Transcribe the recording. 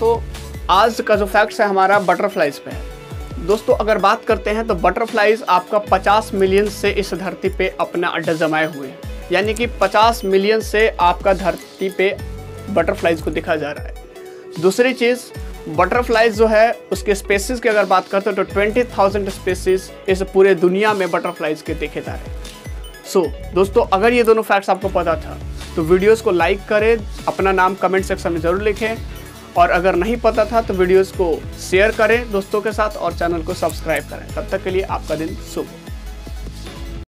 दोस्तों आज का जो फैक्ट्स है हमारा बटरफ्लाइज पे है। दोस्तों अगर बात करते हैं तो बटरफ्लाइज आपका 50 मिलियन से इस धरती पे अपना अड्डा जमाए हुए हैं, यानी कि 50 मिलियन से आपका धरती पे बटरफ्लाइज को देखा जा रहा है। दूसरी चीज़, बटरफ्लाइज जो है उसके स्पेसीज की अगर बात करते हैं तो 20,000 स्पेसीज इस पूरे दुनिया में बटरफ्लाइज के देखे जा रहे हैं। सो दोस्तों अगर ये दोनों फैक्ट्स आपको पता था तो वीडियोस को लाइक करें, अपना नाम कमेंट सेक्शन में ज़रूर लिखें, और अगर नहीं पता था तो वीडियोस को शेयर करें दोस्तों के साथ और चैनल को सब्सक्राइब करें। तब तक के लिए आपका दिन शुभ हो।